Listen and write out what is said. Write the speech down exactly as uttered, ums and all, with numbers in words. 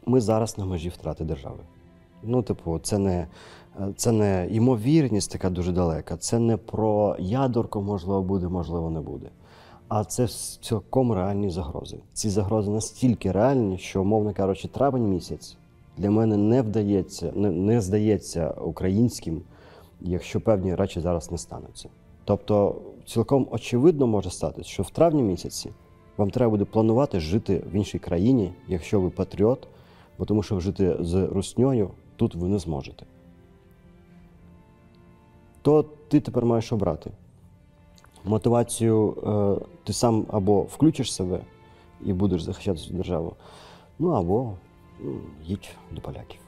ми зараз на межі втрати держави. Ну, типу, це не, це не ймовірність така дуже далека, це не про ядерку, можливо, буде, можливо, не буде. А це цілком реальні загрози. Ці загрози настільки реальні, що, умовно кажучи, травень місяць для мене не вдається, не, не здається українським, якщо певні речі зараз не стануться. Тобто, цілком очевидно може статися, що в травні місяці вам треба буде планувати жити в іншій країні, якщо ви патріот, бо тому що жити з руснею тут ви не зможете. То ти тепер маєш обрати. Мотивацію е, ти сам або включиш себе і будеш захищати свою державу, ну або ну, їдь до поляків.